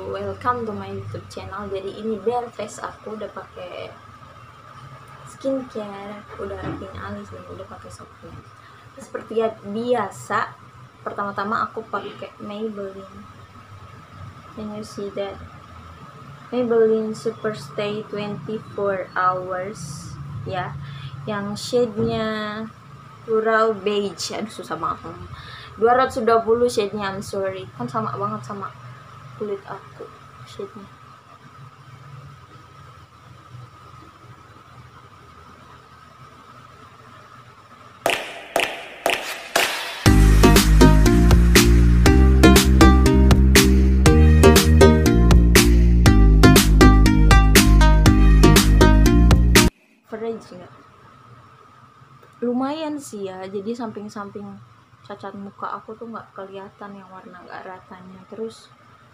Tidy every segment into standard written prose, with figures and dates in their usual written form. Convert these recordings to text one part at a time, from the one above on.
welcome to my YouTube channel. Jadi ini bare face aku, udah pakai skincare, udah rapin alis dan udah pakai softnya. Seperti biasa, pertama-tama aku pakai Maybelline. Can you see that? Maybelline Superstay 24 hours ya, yang shade-nya Coral Beige. Aduh susah banget. 220 shade-nya, I'm sorry. Kan sama banget sama kulit aku shade-nya. Lumayan sih ya, jadi samping-samping cacat muka aku tuh nggak kelihatan yang warna nggak ratanya. Terus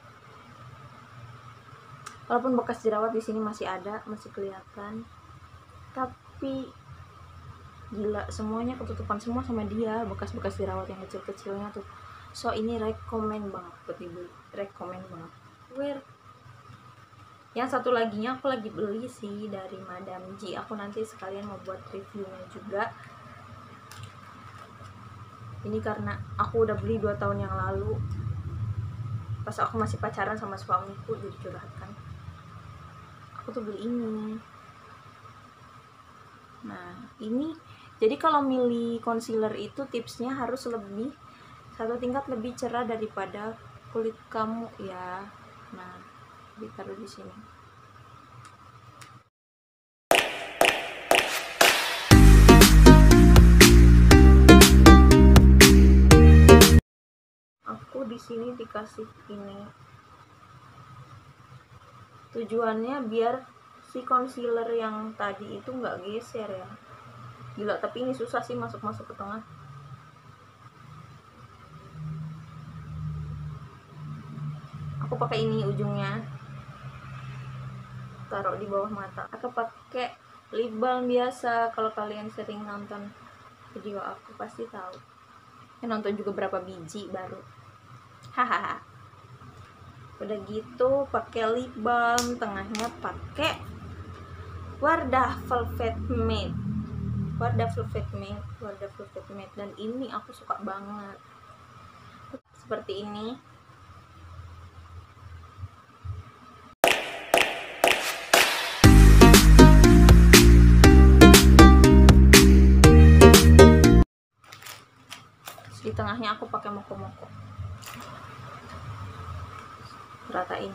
walaupun bekas jerawat di sini masih ada, masih kelihatan, tapi gila semuanya ketutupan semua sama dia, bekas-bekas jerawat yang kecil-kecilnya tuh. So ini rekomen banget buat dibeli, rekomen banget. Yang satu laginya aku lagi beli sih dari Madame G. Aku nanti sekalian mau buat reviewnya juga. Ini karena aku udah beli 2 tahun yang lalu, pas aku masih pacaran sama suamiku, jadi curhat kan. Aku tuh beli ini. Nah ini, jadi kalau milih concealer itu tipsnya harus lebih 1 tingkat lebih cerah daripada kulit kamu ya. Nah, ditaruh di sini. Aku di sini dikasih ini. Tujuannya biar si concealer yang tadi itu nggak geser ya. Gila, tapi ini susah sih masuk-masuk ke tengah. Aku pakai ini ujungnya, taruh di bawah mata. Aku pakai lip balm biasa. Kalau kalian sering nonton video aku pasti tahu. Nonton juga berapa biji baru. Hahaha. Udah gitu pakai lip balm, tengahnya pakai Wardah Velvet Matte. Wardah Velvet Matte, dan ini aku suka banget. Seperti ini. Di tengahnya aku pakai moko-moko, ratain.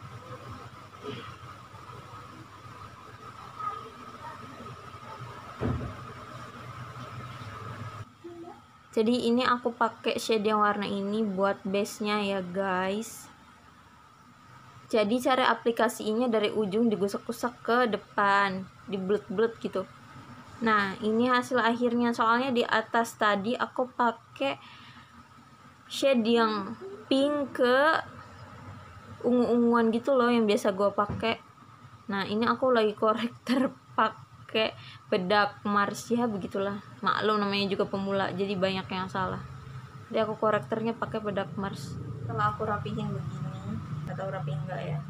Jadi ini aku pakai shade yang warna ini buat base-nya ya guys. Jadi cara aplikasinya dari ujung digusek-gusek ke depan, dibelut-belut gitu. Nah ini hasil akhirnya. Soalnya di atas tadi aku pakai shade yang pink ke ungu-unguan gitu loh, yang biasa gue pakai. Nah ini aku lagi korektor pakai bedak Mars ya, begitulah. Maklum namanya juga pemula, jadi banyak yang salah. Jadi aku korektornya pakai bedak Mars. Setelah aku rapihin begini, atau rapihin enggak ya,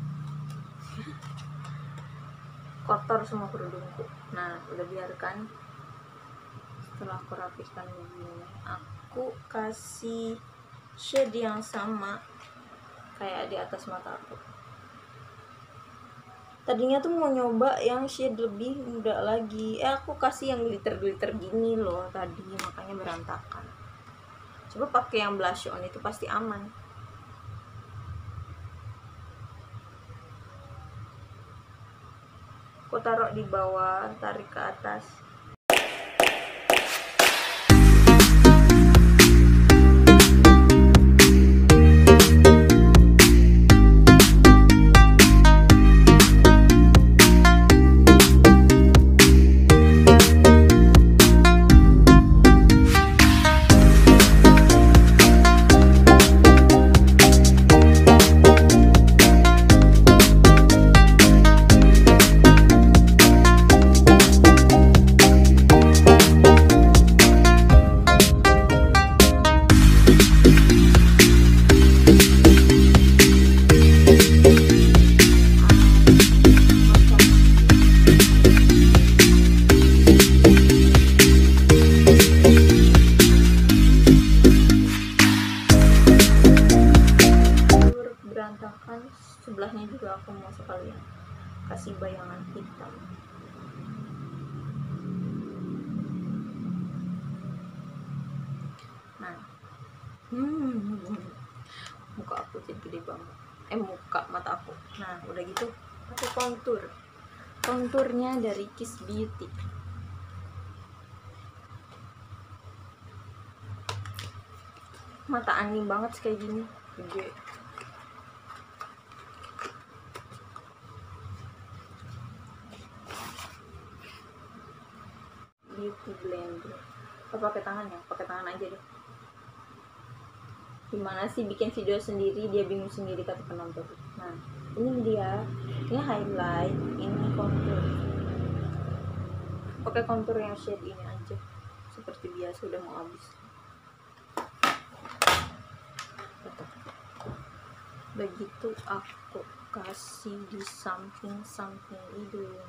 kotor semua kerudungku. Nah udah biarkan. Setelah aku rapihkan begini, aku kasih shade yang sama kayak di atas mata aku. Tadinya tuh mau nyoba yang shade lebih muda lagi, aku kasih yang glitter-glitter gini loh tadi, makanya berantakan. Coba pakai yang blush on, itu pasti aman. Aku taruh di bawah, tarik ke atas. sebelahnya juga aku mau sekalian kasih bayangan hitam. Nah, muka aku jadi gede banget, muka mata aku. Nah udah gitu aku konturnya dari Kiss Beauty. Mata aneh banget kayak gini, gede. Beauty blender. Apa pakai tangan ya? Pakai tangan aja deh. Gimana sih bikin video sendiri dia bingung sendiri kata penonton. Nah ini dia, ini highlight, ini contour. Pakai contour yang shade ini aja seperti biasa, udah mau habis. Begitu aku kasih di samping hidung.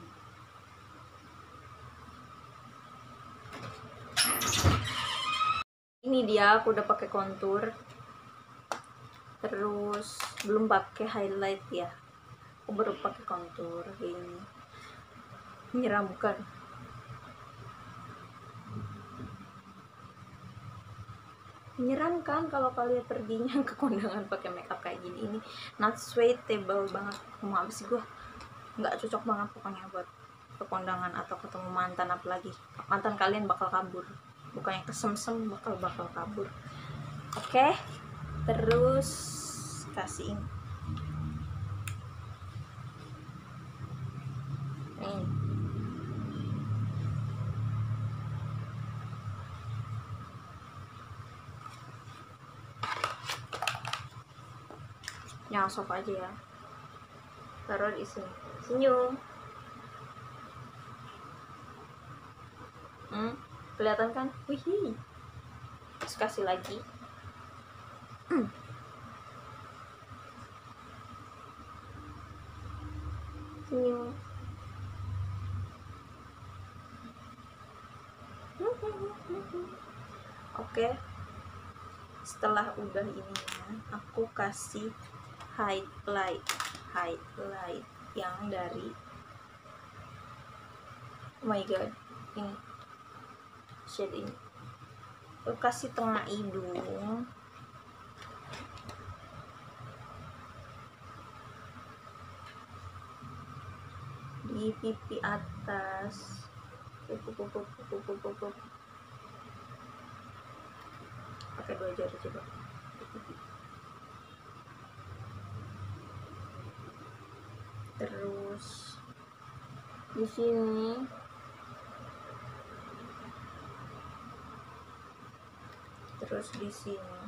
Ini dia, aku udah pakai contour, terus belum pakai highlight ya, aku baru pakai contour. Ini menyeramkan. Menyeramkan kalau kalian perginya ke kondangan pakai makeup kayak gini. Ini not suitable banget. Mau habis gue, nggak cocok banget pokoknya buat ke kondangan atau ketemu mantan. Apalagi mantan kalian bakal kabur, bukannya kesemsem, bakal kabur. Oke, terus kasih ini. Nih. Yang soft aja ya, taruh di sini. Senyum. Kelihatan kan? Wih. Terus kasih lagi. Senyum. Oke. Setelah udah ini aku kasih highlight yang dari, oh my god, ini shade ini. Aku kasih tengah hidung, di pipi atas, pakai 2 jari coba. Terus di sini, terus di sini.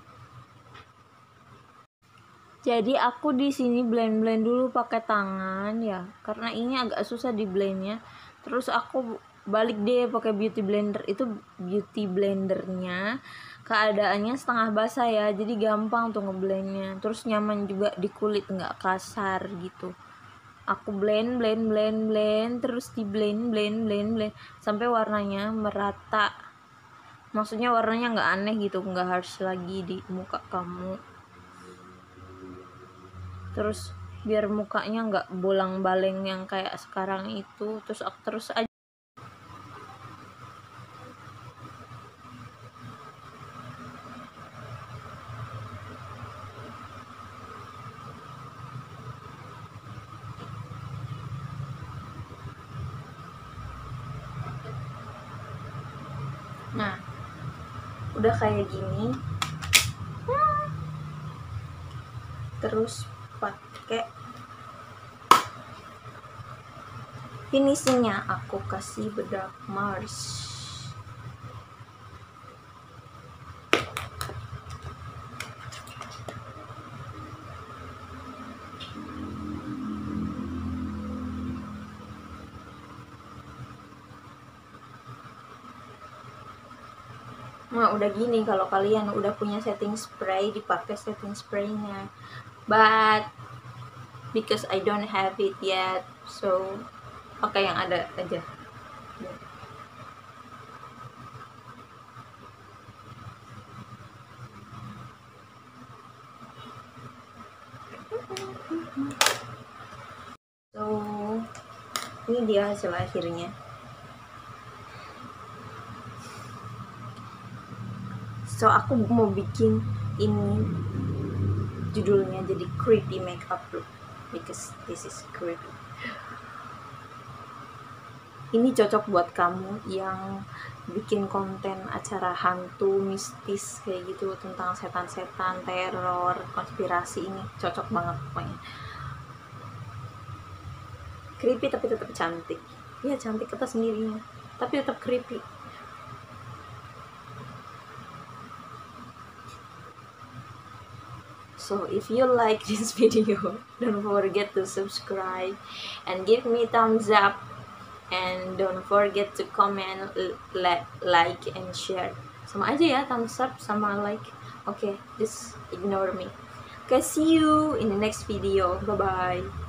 Jadi aku di sini blend dulu pakai tangan ya, karena ini agak susah di blendnya. Terus aku balik deh pakai beauty blender. Itu beauty blendernya keadaannya setengah basah ya, jadi gampang tuh ngeblendnya. Terus nyaman juga di kulit, nggak kasar gitu. Aku blend terus di blend sampai warnanya merata. Maksudnya warnanya nggak aneh gitu, nggak harsh lagi di muka kamu. Terus biar mukanya nggak bolang-baleng yang kayak sekarang itu. Terus aku terus aja. Nah udah kayak gini. Terus pakai finishingnya aku kasih bedak Mars. Nah udah gini, kalau kalian udah punya setting spray, dipakai setting spraynya. But because I don't have it yet, so pakai yang ada aja. Ini dia hasil akhirnya. So aku mau bikin ini judulnya jadi creepy makeup look, because this is creepy. Ini cocok buat kamu yang bikin konten acara hantu, mistis kayak gitu, tentang setan-setan, teror, konspirasi. Ini cocok banget pokoknya. Creepy tapi tetap cantik. Ya cantik kata sendirinya, tapi tetap creepy. So if you like this video, don't forget to subscribe and give me thumbs up, and don't forget to comment, like and share. Sama aja ya, thumbs up sama like. Okay, just ignore me. Okay, see you in the next video. Bye bye.